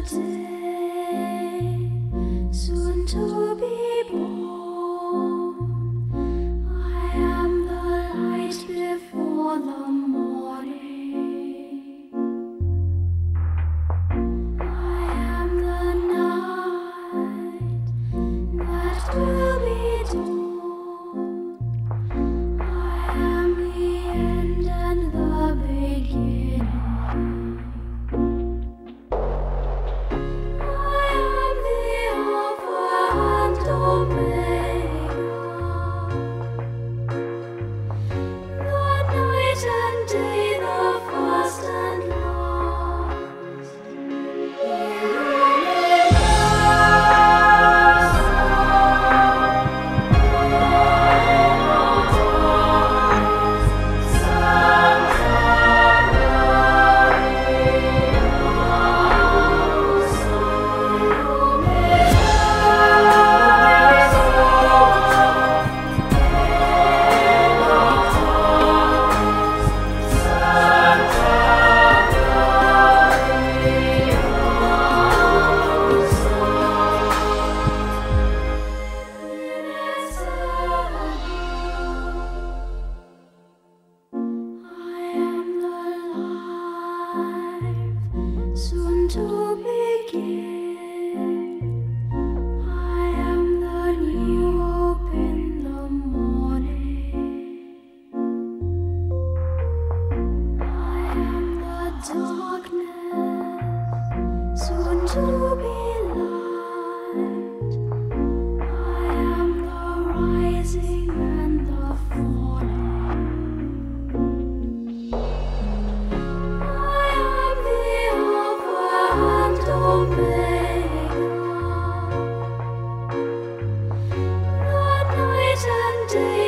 day, soon to be born. I am the light before the morning. I am the night that will be dawn. I am the end and the beginning. Soon to begin. I am the new hope in the morning. I am the darkness, soon to be light. I am the rising and the falling. Omega, the night and day.